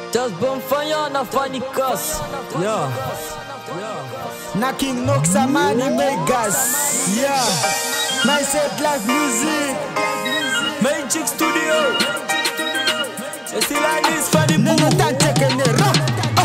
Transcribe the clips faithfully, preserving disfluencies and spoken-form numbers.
Chaxboy fanya na fani kas. Yeah. Na King Noxa Mani Megas. Yeah. My set live music. Magic Studio. You see like this for the Nene tancheke ne rock.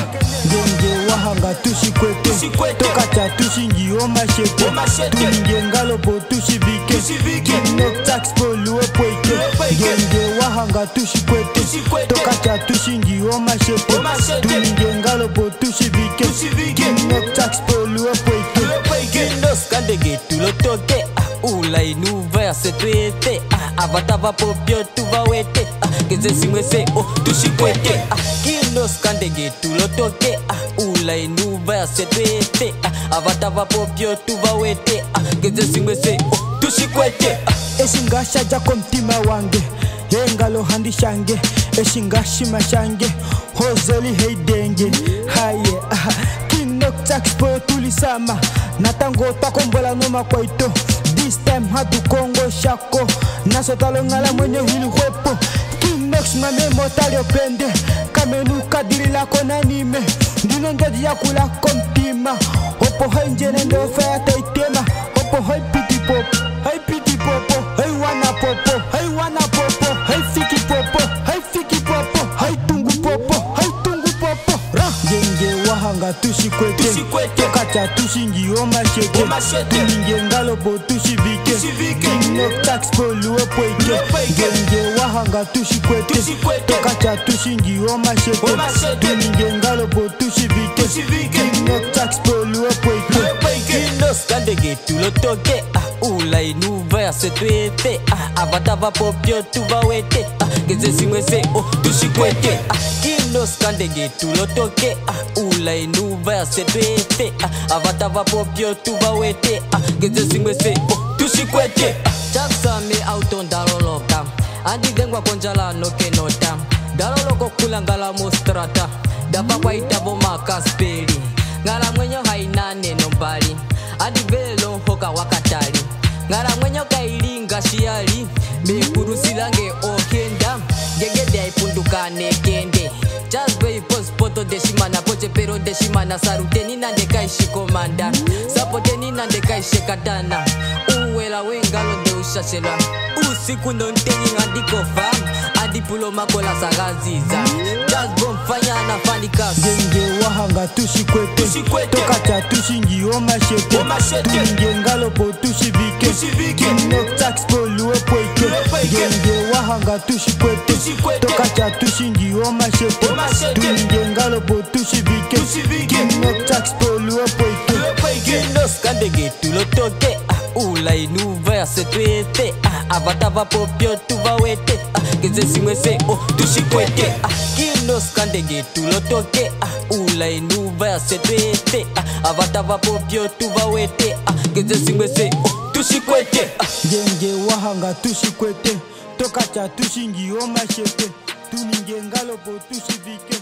Genge wahanga tushi kwete. Toka cha tushi ngiyo machete. Tulinge ngalo po tushi vike. King Nox Chaxboy luwe poike. Genge wahanga tushi kwete. Toka cha tushi ngiyo machete. Tulinge ngalo po tushi vike. King Nox Chaxboy luwe poike. King Nox kande getu lo toke. Ula inuva se tuete. Avatava popio tuva wete. Keze simwese oh tushi kwete. King Nox kande getu lo toke. Ula inuva se tuete. Avatava popio tuva wete. Keze simwese oh tushi kwete. Eshingasha jako mtima wange. Engalo handi shange. Eshingashima shange. Hozeli heidenge. Haye King Nox Chaxboy tulisama. Natango takombola noma kwaito. This time hatu Kongo shako. Naso talongala mwenye hili huepo. King Nox mame motali opende. Kamenu kadiri lako nanime. Ndino ngeji ya kula komtima. Hopo hai njene ndo faya taitema. Hopo hai piti popo. Hai piti popo. Hai wana popo. Hai wana popo. Hai fiki popo. Hai fiki popo. Hai tungu popo. Hai tungu popo. Ra genge wahanga tushi kwete. Toka cha tushi ngiyo machete. Tulinge ngalo po tushi vike. King Nox Chaxboy luwe poike. Genge wahanga tushi kwete. Toka cha tushi ngiyo machete. Tulinge ngalo po tushi vike. King Nox Chaxboy luwe poike. King Nox kande getu lo toke. Ula inuva se tuete. Avatava popio tuva wete. Keze simwese oh tushi kwete. King Nox kande getu lo toke. Ula inuva se tuete. Avatava popio tuva wete. Keze simwese oh tushi kwete. Chaxame auto ndaloloka. Andi dengwa konjala no kenota. Daloloko kulangala mostrata. Dapa kwa itabo makaspeli. Ngala mwenyo haina neno mbali. Adi velo hoka wakatali. Ngala mwenyo kailinga shiali. Mekuru silange okenda. Gegede haipunduka nekende. Chaxboy pos poto deshimana. Poche pero deshimana. Saruteni nande kaishi komanda. Sapoteni nande kaishi katana. Uwela wengalo de ushashela. Usiku nonteni ngandiko fam. Adi pulo makola sagaziza. Chaxboy fanya na fani kas. Genge wahanga tushi kwete. Toka cha tushi ngiyo machete. Tulinge ngalo po tushi vike. King Nox Chaxboy luwe poike. Genge wahanga tushi kwete. Toka cha tushi ngiyo machete. Tulinge ngalo po tushi vike. King Nox Chaxboy luwe poike. King Nox kande getu lo toke. Ula inuva se tuete. Avatava popio tuva wete. Keze simwese oh tushi kwete. King Nox kande getu lo toke. Ula inuva se tuete. Avatava popio tuva wete. Keze simwese oh tushi kwete. Genge wahanga tushi kwete. Toka cha tushi ngiyo machete. Tulinge ngalo po tushi vike.